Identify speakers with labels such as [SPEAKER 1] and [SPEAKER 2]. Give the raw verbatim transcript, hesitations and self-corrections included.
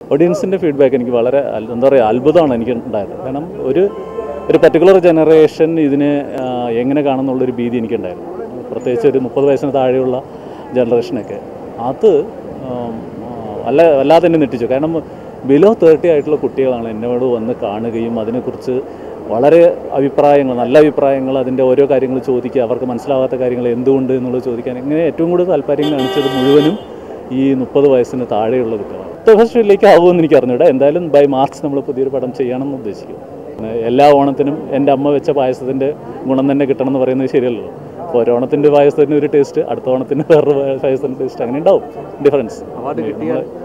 [SPEAKER 1] ഓഡിയൻസിൻ്റെ feedback എനിക്ക് വളരെ എന്താ പറയുക അത്ഭുതമാണ് എനിക്ക് ഉണ്ടായത്. കാരണം ഒരു ഒരു പർട്ടിക്കുലർ ജനറേഷൻ ഇതിനെ എങ്ങനെ കാണുന്നുള്ളൊരു ഭീതി എനിക്കുണ്ടായിരുന്നു. പ്രത്യേകിച്ച് ഒരു മുപ്പത് വയസ്സിന് താഴെയുള്ള ജനറേഷനൊക്കെ അത് വല്ല വല്ലാതെ തന്നെ നെട്ടിച്ചു. കാരണം ബിലോ തേർട്ടി ആയിട്ടുള്ള കുട്ടികളാണ് എന്നോട് വന്ന് കാണുകയും അതിനെക്കുറിച്ച് വളരെ അഭിപ്രായങ്ങൾ നല്ല അഭിപ്രായങ്ങൾ അതിൻ്റെ ഓരോ കാര്യങ്ങൾ ചോദിക്കുക, അവർക്ക് മനസ്സിലാവാത്ത കാര്യങ്ങൾ എന്തുകൊണ്ട് എന്നുള്ളത് ചോദിക്കാൻ ഇങ്ങനെ ഏറ്റവും കൂടുതൽ താല്പര്യം കാണിച്ചത് മുഴുവനും ഈ മുപ്പത് വയസ്സിന് താഴെയുള്ള കുട്ടികളാണ്. ഫെസ്റ്റിവലിലേക്ക് ആകുമെന്ന് എനിക്ക് അറിഞ്ഞൂടാ. എന്തായാലും ബൈ മാർച്ച് നമ്മൾ പുതിയൊരു പടം ചെയ്യണമെന്ന് ഉദ്ദേശിക്കും. എല്ലാ ഓണത്തിനും എൻ്റെ അമ്മ വെച്ച പായസത്തിൻ്റെ ഗുണം തന്നെ കിട്ടണം എന്ന് പറയുന്നത് ശരിയല്ലല്ലോ. അപ്പോൾ ഒരു ഓണത്തിൻ്റെ പായസത്തിന് ഒരു ടേസ്റ്റ്, അടുത്ത ഓണത്തിന് വേറൊരു പായസത്തിൻ്റെ ടേസ്റ്റ്, അങ്ങനെ ഉണ്ടാവും ഡിഫറൻസ്.